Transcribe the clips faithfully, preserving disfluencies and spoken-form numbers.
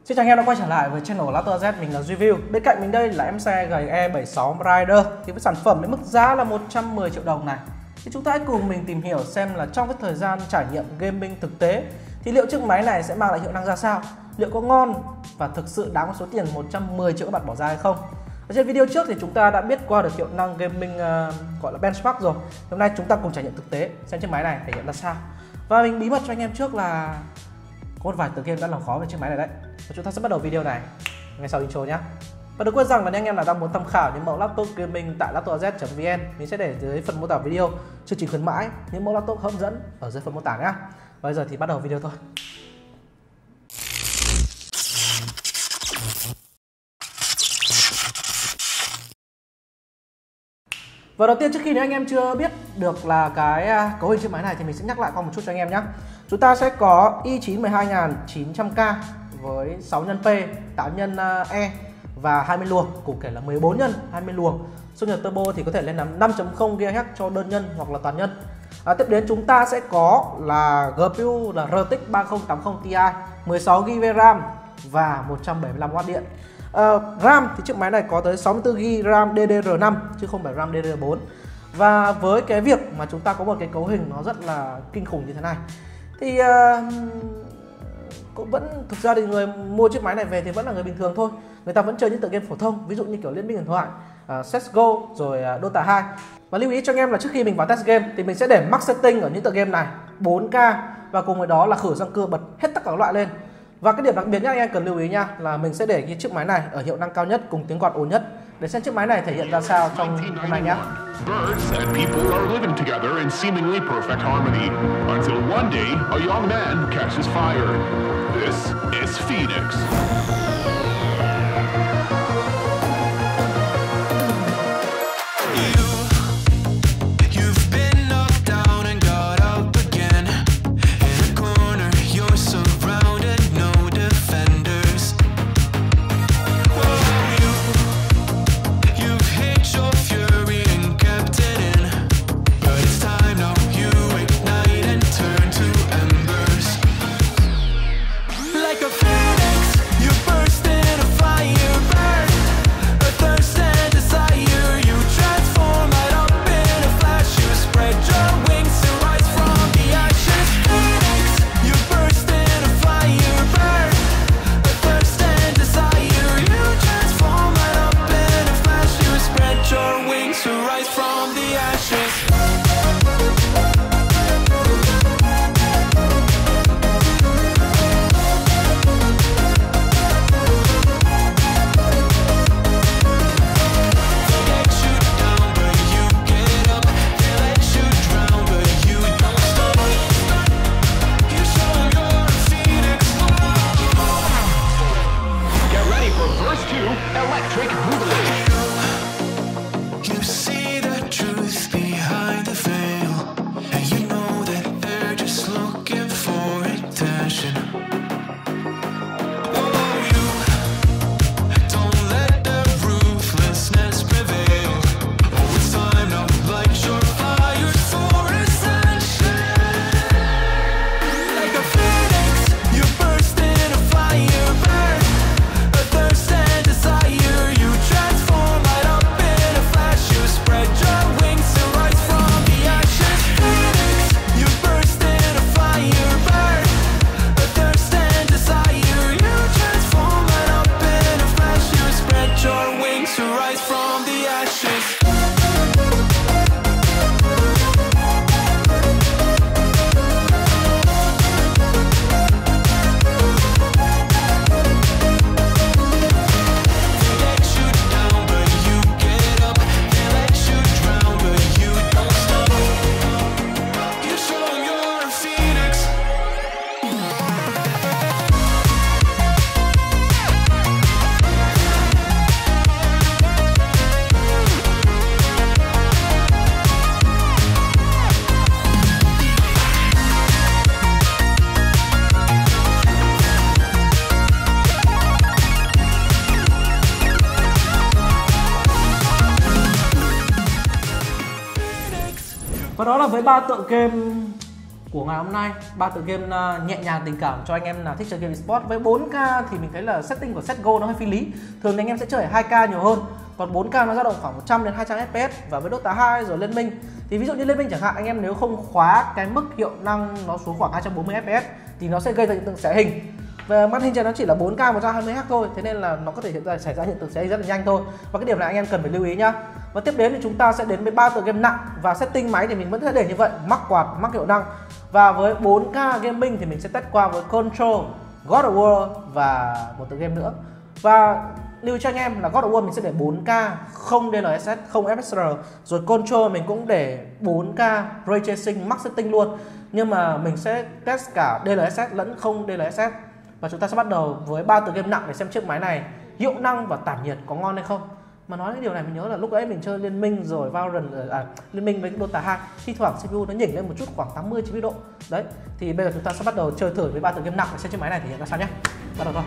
Xin chào anh em đã quay trở lại với channel LatoAZ, mình là Review. Bên cạnh mình đây là em xe gầy E bảy sáu Rider. Thì với sản phẩm với mức giá là một trăm mười triệu đồng này, thì chúng ta hãy cùng mình tìm hiểu xem là trong cái thời gian trải nghiệm gaming thực tế thì liệu chiếc máy này sẽ mang lại hiệu năng ra sao, liệu có ngon và thực sự đáng số tiền một trăm mười triệu các bạn bỏ ra hay không. Ở trên video trước thì chúng ta đã biết qua được hiệu năng gaming uh, gọi là benchmark rồi. Hôm nay chúng ta cùng trải nghiệm thực tế xem chiếc máy này thể hiện ra sao. Và mình bí mật cho anh em trước là có một vài tựa game đã làm khó về chiếc máy này đấy. Và chúng ta sẽ bắt đầu video này ngay sau intro nhé. Và đừng quên rằng là những anh em nào đang muốn tham khảo những mẫu laptop gaming tại latoaz chấm vn, mình sẽ để dưới phần mô tả video chương trình khuyến mãi những mẫu laptop hấp dẫn ở dưới phần mô tả nhé. Và bây giờ thì bắt đầu video thôi. Và đầu tiên, trước khi nếu anh em chưa biết được là cái cấu hình chiếc máy này thì mình sẽ nhắc lại qua một chút cho anh em nhé. Chúng ta sẽ có i chín mười hai nghìn chín trăm K với sáu nhân P, tám nhân E và hai mươi luồng, cụ thể là mười bốn nhân hai mươi luồng. Số nhật turbo thì có thể lên năm chấm không gigahertz cho đơn nhân hoặc là toàn nhân. À, tiếp đến chúng ta sẽ có là giê pê u là rờ tê ích ba không tám không Ti, mười sáu gi ga bai RAM và một trăm bảy mươi lăm oát điện. Uh, RAM thì chiếc máy này có tới sáu mươi tư gi ga bai RAM đê đê rờ năm chứ không phải RAM đê đê rờ bốn. Và với cái việc mà chúng ta có một cái cấu hình nó rất là kinh khủng như thế này thì uh, cũng vẫn thực ra thì người mua chiếc máy này về thì vẫn là người bình thường thôi. Người ta vẫn chơi những tựa game phổ thông, ví dụ như kiểu Liên minh huyền thoại, uh, xê ét giê ô rồi uh, Dota hai. Và lưu ý cho anh em là trước khi mình vào test game thì mình sẽ để max setting ở những tựa game này bốn K và cùng với đó là khử răng cưa bật hết tất cả các loại lên. Và cái điểm đặc biệt nhất anh em cần lưu ý nha là mình sẽ để cái chiếc máy này ở hiệu năng cao nhất cùng tiếng quạt ồn nhất để xem chiếc máy này thể hiện ra sao trong hôm nay nhé. Birds and people are living together in seemingly perfect harmony until one day a young man catches fire. This is Phoenix. Electric Boogaloo. You see the truth behind the veil, and you know that they're just looking for attention. Oh, you don't let the ruthlessness prevail. Oh, it's time now, light your fires for ascension. Like a phoenix, you burst in a fire burn, a thirst and desire. Và đó là với ba tựa game của ngày hôm nay. Ba tựa game uh, nhẹ nhàng tình cảm cho anh em nào thích chơi game eSports. Với bốn K thì mình thấy là setting của set go nó hơi phi lý. Thường thì anh em sẽ chơi ở hai K nhiều hơn. Còn bốn K nó dao động khoảng một trăm đến hai trăm F P S. Và với Dota hai rồi Liên Minh thì ví dụ như Liên Minh chẳng hạn, anh em nếu không khóa cái mức hiệu năng nó xuống khoảng hai trăm bốn mươi F P S thì nó sẽ gây ra hiện tượng xé hình. Về màn hình trên nó chỉ là bốn K một trăm hai mươi héc thôi, thế nên là nó có thể hiện ra xảy ra hiện tượng xé hình rất là nhanh thôi. Và cái điểm này anh em cần phải lưu ý nhá. Và tiếp đến thì chúng ta sẽ đến với ba tựa game nặng, và setting máy thì mình vẫn sẽ để như vậy, mắc quạt, mắc hiệu năng. Và với bốn K gaming thì mình sẽ test qua với Control, God of War và một tựa game nữa. Và lưu cho anh em là God of War mình sẽ để bốn K, không D L S S, không F S R. Rồi Control mình cũng để bốn K Ray Tracing max setting luôn. Nhưng mà mình sẽ test cả D L S S lẫn không D L S S. Và chúng ta sẽ bắt đầu với ba tựa game nặng để xem chiếc máy này hiệu năng và tản nhiệt có ngon hay không. Mà nói cái điều này mình nhớ là lúc đấy mình chơi Liên Minh rồi Valorant, à, Liên Minh với Dota hai, thi thoảng xê pê u nó nhỉnh lên một chút khoảng tám mươi chín mươi độ. Đấy, thì bây giờ chúng ta sẽ bắt đầu chơi thử với ba tựa game nặng để xem chiếc máy này thể hiện ra sao nhé. Bắt đầu thôi.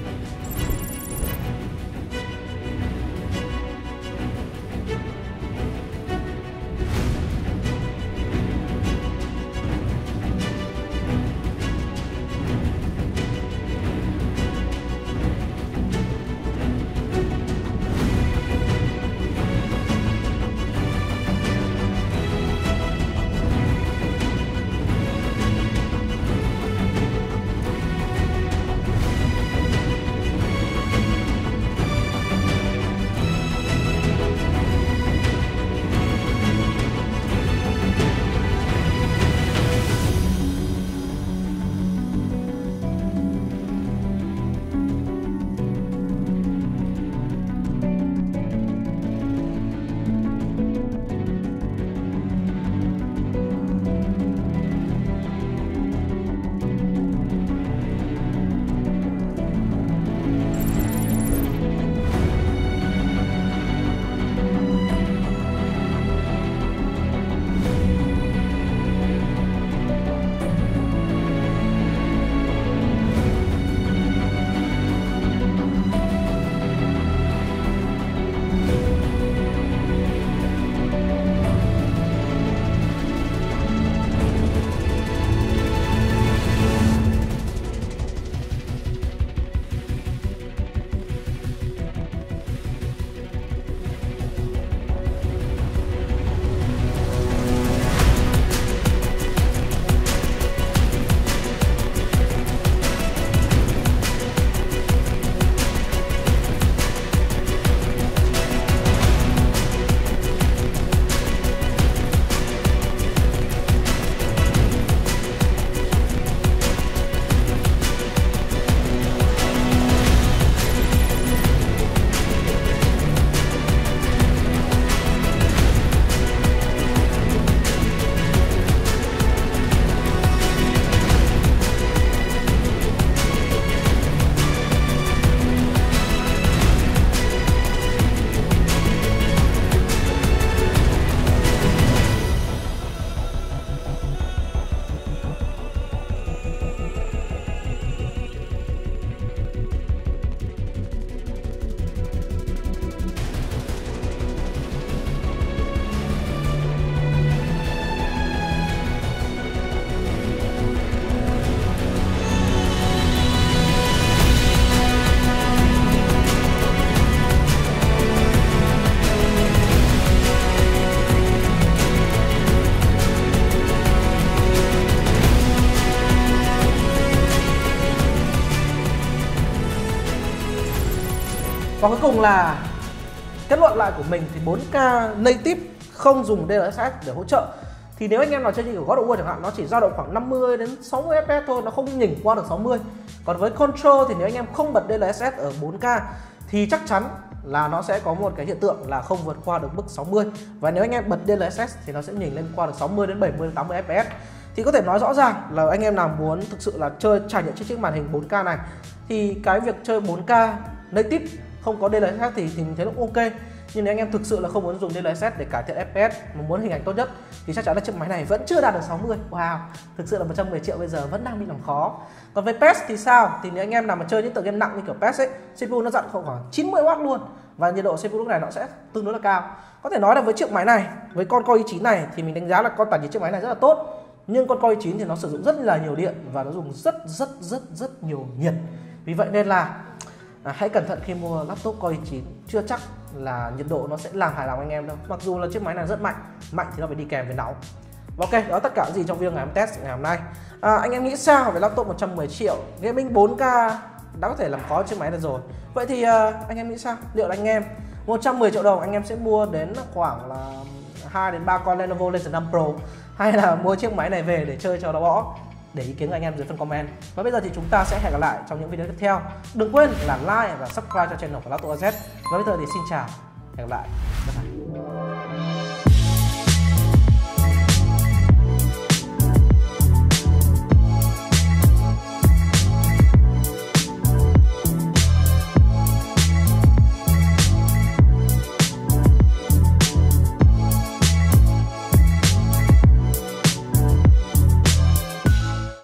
Và cuối cùng là kết luận lại của mình thì bốn K native không dùng D L S S để hỗ trợ. Thì nếu anh em nào chơi như của God of War chẳng hạn, nó chỉ dao động khoảng năm mươi đến sáu mươi F P S thôi, nó không nhỉnh qua được sáu mươi. Còn với Control thì nếu anh em không bật D L S S ở bốn K thì chắc chắn là nó sẽ có một cái hiện tượng là không vượt qua được mức sáu mươi. Và nếu anh em bật D L S S thì nó sẽ nhỉnh lên qua được sáu mươi đến bảy mươi đến tám mươi F P S. Thì có thể nói rõ ràng là anh em nào muốn thực sự là chơi trải nghiệm trên chiếc màn hình bốn K này thì cái việc chơi bốn K native không có D L S S thì, thì mình thấy nó ok. Nhưng nếu anh em thực sự là không muốn dùng D L S S để cải thiện F P S mà muốn hình ảnh tốt nhất thì chắc chắn là chiếc máy này vẫn chưa đạt được sáu mươi. Wow, thực sự là một trăm mười triệu bây giờ vẫn đang bị làm khó. Còn với pê e ét thì sao? Thì nếu anh em nào mà chơi những tựa game nặng như kiểu pê e ét ấy, xê pê u nó dặn khoảng chín mươi oát luôn và nhiệt độ xê pê u lúc này nó sẽ tương đối là cao. Có thể nói là với chiếc máy này, với con Core i chín này thì mình đánh giá là con tản nhiệt chiếc máy này rất là tốt. Nhưng con Core i chín thì nó sử dụng rất là nhiều điện và nó dùng rất rất rất rất nhiều nhiệt. Vì vậy nên là à, hãy cẩn thận khi mua laptop Core i chín. Chưa chắc là nhiệt độ nó sẽ làm hài lòng anh em đâu. Mặc dù là chiếc máy này rất mạnh, mạnh thì nó phải đi kèm với nóng. Ok, đó tất cả gì trong video ngày hôm test ngày hôm nay. À, anh em nghĩ sao về laptop một trăm mười triệu gaming bốn K đã có thể làm khó chiếc máy này rồi. Vậy thì uh, anh em nghĩ sao? Liệu là anh em một trăm mười triệu đồng anh em sẽ mua đến khoảng là hai đến ba con Lenovo Legion năm Pro, hay là mua chiếc máy này về để chơi cho nó bỏ? Để ý kiến của anh em dưới phần comment. Và bây giờ thì chúng ta sẽ hẹn gặp lại trong những video tiếp theo. Đừng quên là like và subscribe cho channel của Laptop a zét. Và bây giờ thì xin chào, hẹn gặp lại. Bye bye.